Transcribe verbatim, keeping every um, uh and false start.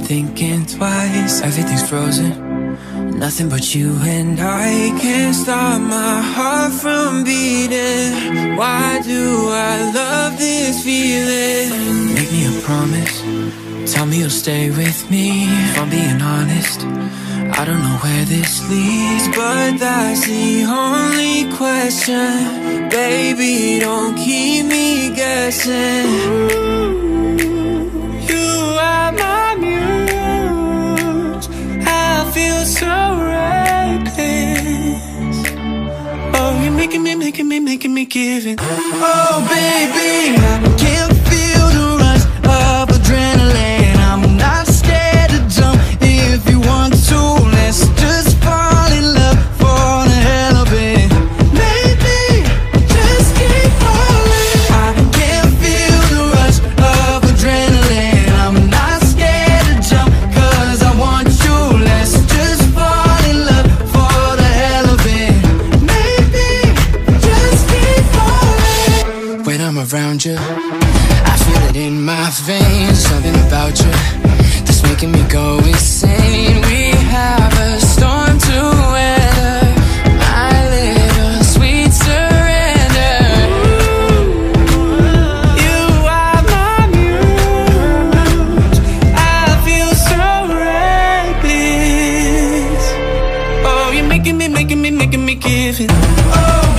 thinking twice. Everything's frozen, nothing but you and I. Can't stop my heart from beating. Why do I love this feeling? Make me a promise, tell me you'll stay with me. If I'm being honest, I don't know where this leads, but that's the only question. Baby, don't keep me guessing. You are my muse, I feel so reckless. Oh, you're making me, making me, making me give it. Oh, baby, I can't feel the rush of adrenaline. I'm not scared to jump if you want to. Let's just fall in love for the hell of it. Maybe just keep falling. I can't feel the rush of adrenaline. I'm not scared to jump cause I want you. Let's just fall in love for the hell of it. Maybe just keep falling. When I'm around you, I feel it in my veins. Something about you that's making me go insane. We have a storm to weather, my little sweet surrender. You are my muse, I feel so reckless. Oh, you're making me, making me, making me give it. Oh,